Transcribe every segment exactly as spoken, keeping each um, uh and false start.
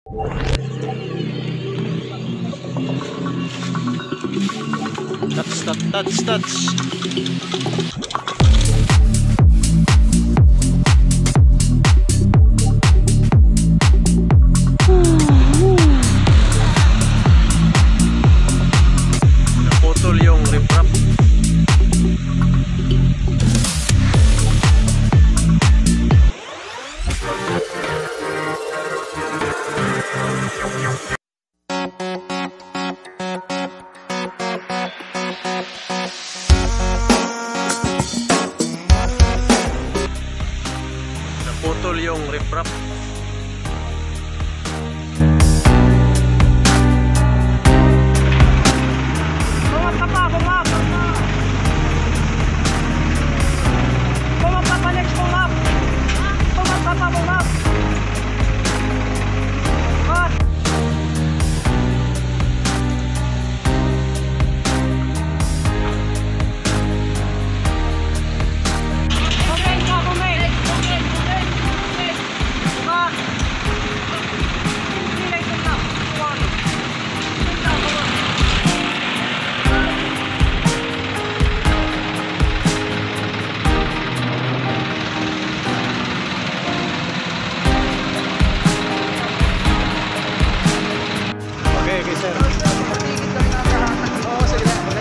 Touch, touch, touch, touch. Naputol yung riprap. Naputol yung riprap. Bumap ka pa, bumap! Bumap ka pa, next bumap! Bumap ka pa, bumap! Cut! Bumay ka, bumay! Bumay, bumay, bumay! Cut! Hindi na ito na. One. Ito na, bumap. Okay, okay, sir. Oo, sige na.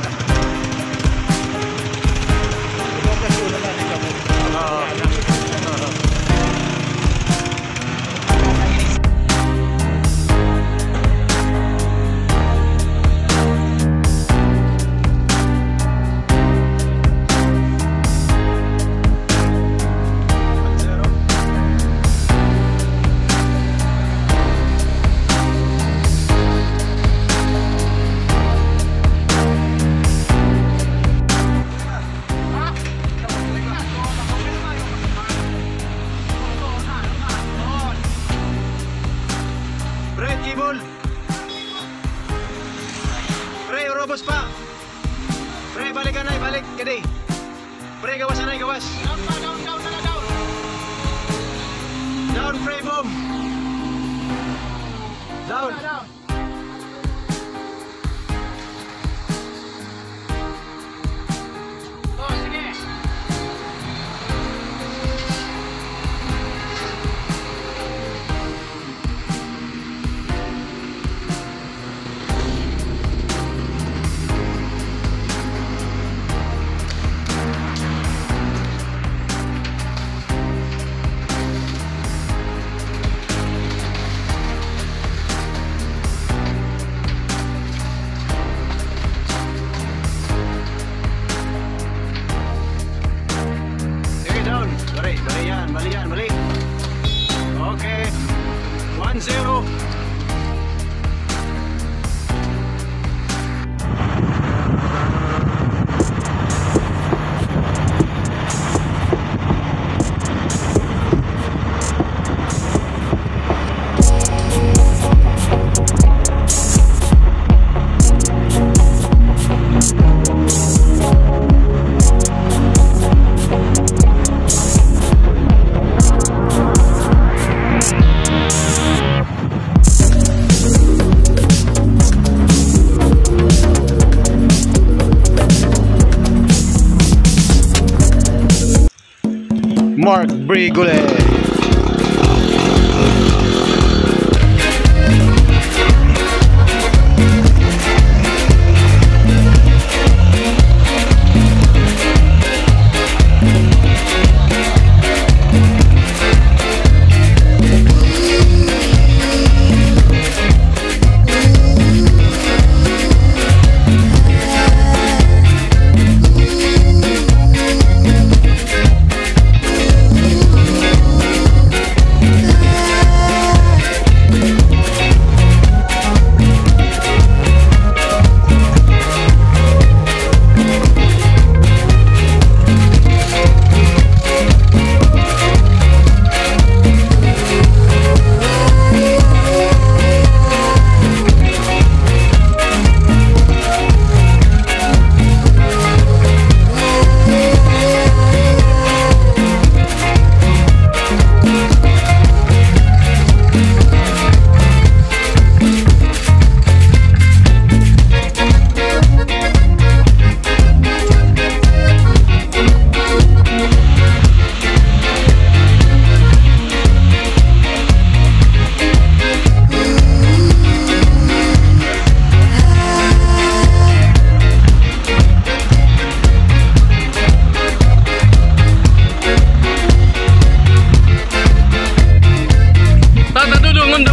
Pre, kibol. Pre, urobos pa. Pre, balik ka na, balik. Kadi. Pre, gawas na, gawas. Down pa, down, down, down, down. Down, pre, boom. Down. Down. Oh, sige. Bali, bali yan, bali yan, bali. Okay. one zero. Mark Brigole.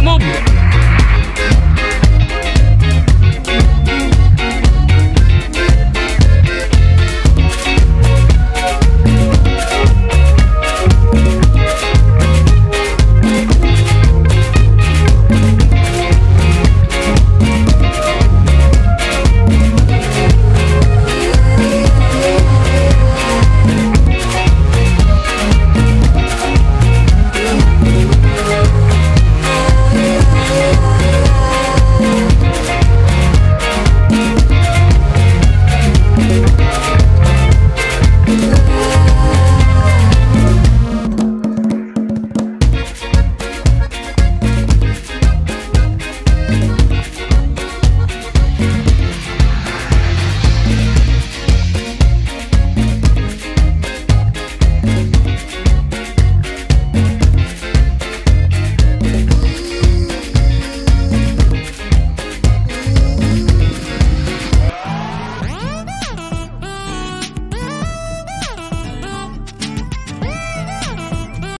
move.